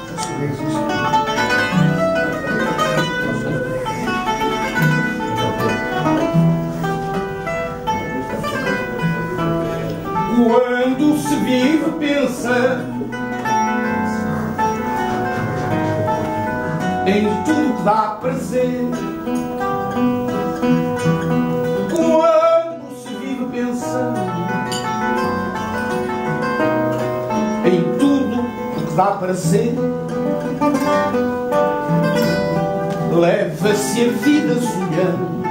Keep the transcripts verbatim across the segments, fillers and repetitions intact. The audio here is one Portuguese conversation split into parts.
Quando se vive, pensa em tudo que dá prazer. Quando se vive, pensa em tudo o que dá prazer. Leva-se a vida sonhando,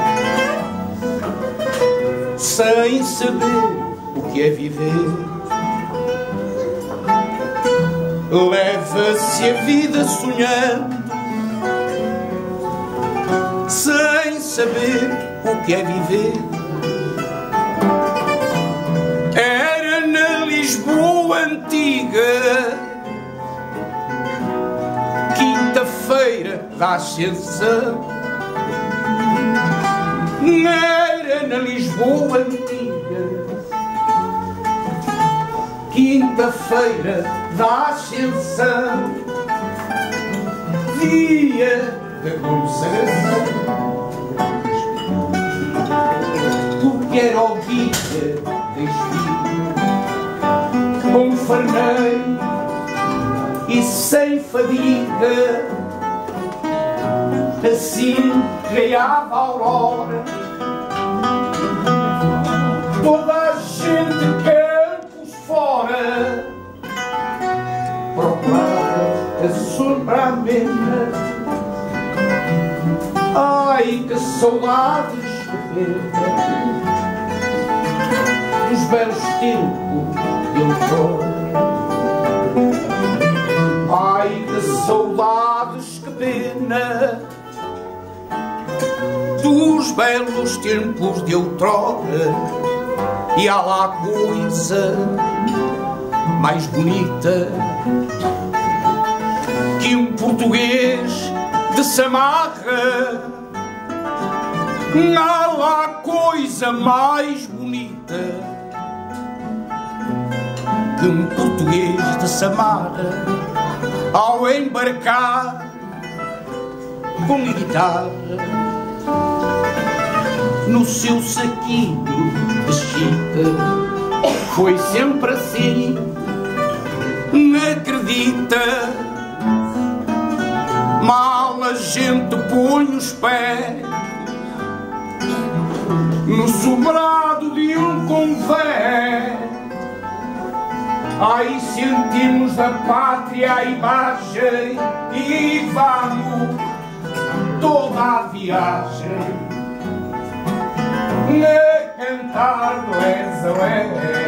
sem saber o que é viver. Leva-se a vida sonhando, sem saber o que é viver. Era na Lisboa antiga, quinta-feira da Ascensão. Era na Lisboa antiga, quinta-feira da Ascensão, dia da consagração, porque era o dia da espinha, com farneiro e sem fadiga. Assim raiava a aurora, toda a gente campos fora procurava a sombra amena. Ai, que saudades dos belos tempos de outrora. Ai, que saudades, que pena dos belos tempos de outrora. E há lá coisa mais bonita que um português de Samarra. Há lá coisa mais bonita que um português de Samarra, ao embarcar com a guitarra no seu saquinho de chita. Foi sempre assim, não acredita? Mal a gente põe os pés no sobrado de um convés, aí sentimos da pátria a imagem e vamos toda a viagem a cantar do és a és.